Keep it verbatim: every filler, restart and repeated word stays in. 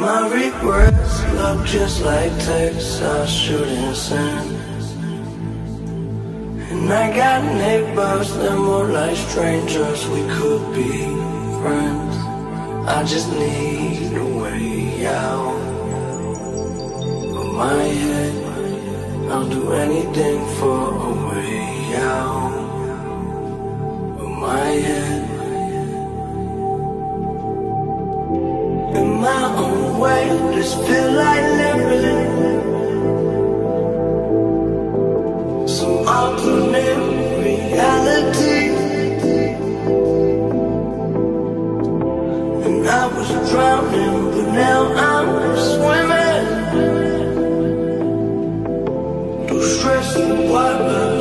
My regrets look just like texts I shouldn't send. And I got neighbors, they're more like strangers. We could be friends. I just need a way out of my head. I'll do anything for a way out of my head. In my own way, this feel like living some alternate reality. And I was drowning, but now I'm swimming through stress and water.